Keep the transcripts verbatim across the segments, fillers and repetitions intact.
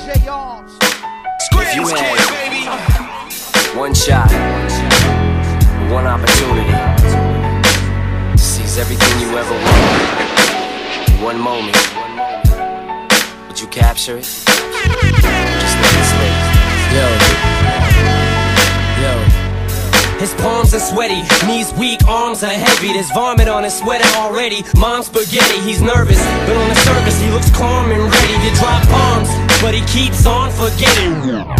If you had one shot, one opportunity to seize everything you ever wanted, one moment, would you capture it? Just let it slip. Yo, yo. His palms are sweaty, knees weak, arms are heavy. There's vomit on his sweater already. Mom's spaghetti, he's nervous, but on the surface he looks calm and ready to drop bombs, but he keeps on forgetting.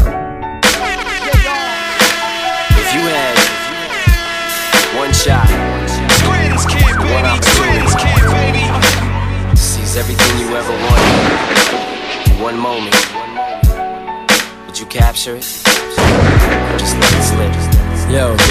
If you had one shot, one opportunity to seize everything you ever wanted, one moment, would you capture it? Just let it slip. Yo, yo.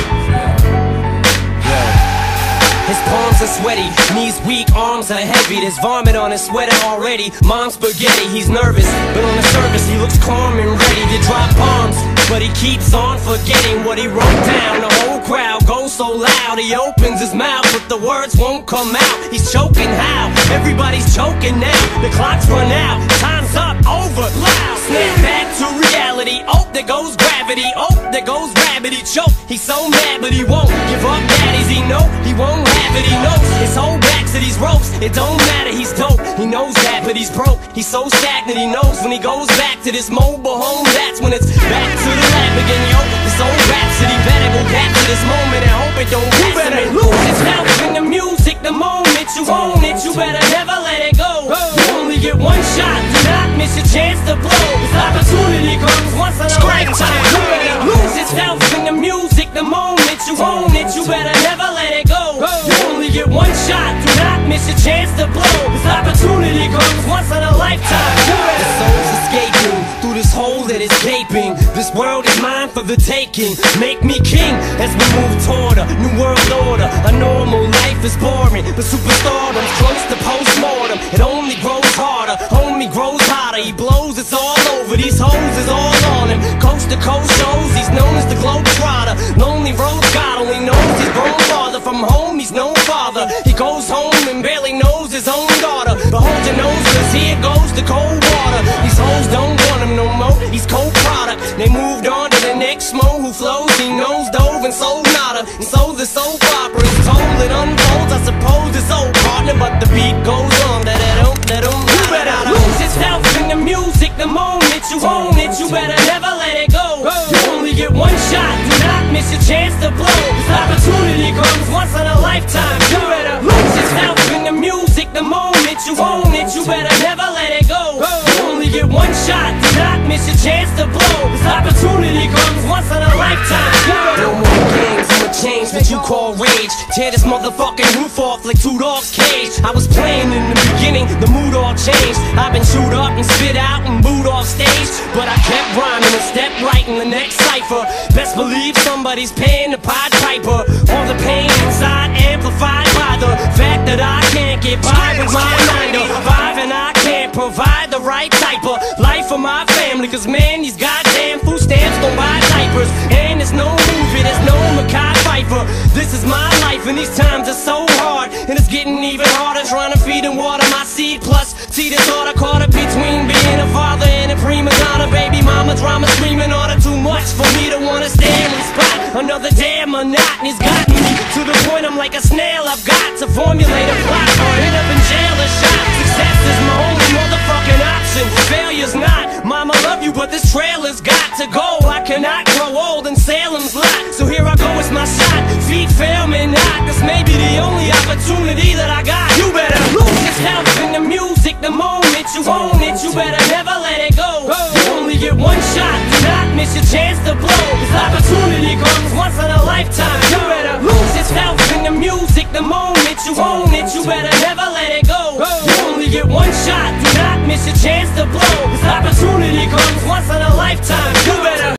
His palms are sweaty, knees weak, arms are heavy. There's vomit on his sweater already. Mom's spaghetti, he's nervous, but on the surface he looks calm and ready to drop bombs, but he keeps on forgetting what he wrote down. The whole crowd goes so loud, he opens his mouth, but the words won't come out. He's choking how? Everybody's choking now. The clock's run out, time's up, over, loud. Snap back to reality, oh, there goes gravity. Oh, there goes rabbit, he choke. He's so mad, but he won't give up. Daddies, he know he won't have it. He knows his whole back to these ropes. It don't matter, he's dope. He knows that, but he's broke. He's so stagnant, he knows when he goes back to this mobile home, that's when it's back to the lab again, yo. This old rhapsody better go back to this moment and hope it don't pass. You better lose yourself in the music. The moment you own it, you better never let it go. You only get one shot, do not miss your chance to blow. This opportunity comes once in a lifetime. You better lose yourself in the music. The moment you own it, you better never let it go. You only get one shot, do not miss your chance to blow. This opportunity comes once in a lifetime. The soul's escaping through this hole that is gaping. This world is mine for the taking. Make me king as we move toward a new world order. A normal life is boring, but superstardom's close to postmortem. It only grows harder, homie grows hotter. He blows, it's all over. These hoes is all on him. Coast to coast shows, he's known as the Globetrotter. Lonely road God only knows he's grown farther from home. He's no father. He goes home and barely knows his own daughter. But hold your nose, cause here goes the cold water. These hoes don't want him no more. He's cold product. They moved on to the next mo who flows. He knows dove and sold nada. And so the soap opera is told. It unfolds. I suppose it's old partner, but the beat goes on. That it don't, that don't. You better lose yourself in the music. The moment you own it, you better never let it go. You only get one shot. Do not miss your chance to blow. This opportunity comes once in a lifetime. You better lose yourself in the music. The moment you own it, you better never let it go. You only get one shot. Do not miss your chance to blow. This opportunity comes once in a lifetime. No more games, I'ma change what you call rage. Tear this motherfucking roof off like two dogs' cage. I was playing in the beginning, the mood all changed. I've been chewed up and spit out and booed off stage, but I kept rhyming and stepped right in the next cipher. Best believe somebody's paying the Pied Piper. All the pain inside amplified by the fact that I can't get by with my nine to five, and I can't provide the right type of life for my family. Cause man, these goddamn food stamps don't buy diapers, and there's no movie, there's no Mackay Pfeiffer. This is my life and these times are so hard, and it's getting even harder trying to feed and water my seed. Plus, see this order caught up between being a father and a prima donna. Baby mama drama screaming order too much for me to wanna stand in spot. Another damn monotony's got me to the point I'm like a snail. I've got to formulate a plot or end up in jail or shot. Success is my only motherfucking option. Failure's not. Mama love you, but this trailer's got to go. I cannot grow old in Salem's lot, so here I go, it's my shot. Feet fail me not. This may be the only opportunity that I got. You better lose yourself in the music. The moment you own it, you better never let it go. You only get one shot. Do not miss your chance to blow. This opportunity comes once in a lifetime. You better lose yourself in the music. The moment you own it, you better never let it go. You only get one shot. Do not miss your chance to blow. This opportunity comes once in a lifetime. You better